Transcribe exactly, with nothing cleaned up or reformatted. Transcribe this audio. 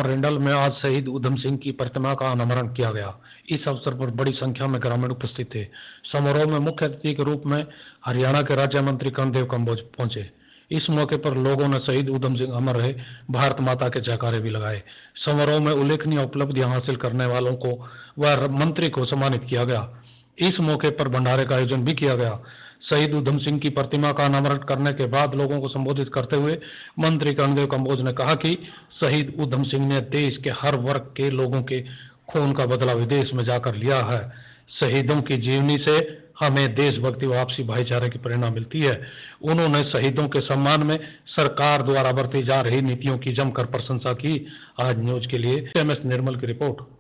Rendel में आज शहीद उधम सिंह की प्रतिमा का अनावरण किया गया। इस अवसर पर बड़ी संख्या में ग्रामीण उपस्थित थे। समारोह में मुख्य अतिथि के रूप में हरियाणा के राज्य मंत्री कर्णदेव कंबोज पहुंचे। इस मौके पर लोगों ने शहीद उधम सिंह अमर रहे, भारत माता के जयकारे भी लगाए। समारोह में उल्लेखनीय उपलब्धियां हासिल करने वालों को व मंत्री को सम्मानित किया गया। इस मौके पर भंडारे का आयोजन भी किया गया। शहीद उधम सिंह की प्रतिमा का अनावरण करने के बाद लोगों को संबोधित करते हुए मंत्री कर्णदेव कंबोज ने कहा कि शहीद उधम सिंह ने देश के हर वर्ग के लोगों के खून का बदला विदेश में जाकर लिया है। शहीदों की जीवनी से हमें देशभक्ति व आपसी भाईचारे की प्रेरणा मिलती है। उन्होंने शहीदों के सम्मान में सरकार द्वारा बरती जा रही नीतियों की जमकर प्रशंसा की। आज न्यूज के लिए एम एस निर्मल की रिपोर्ट।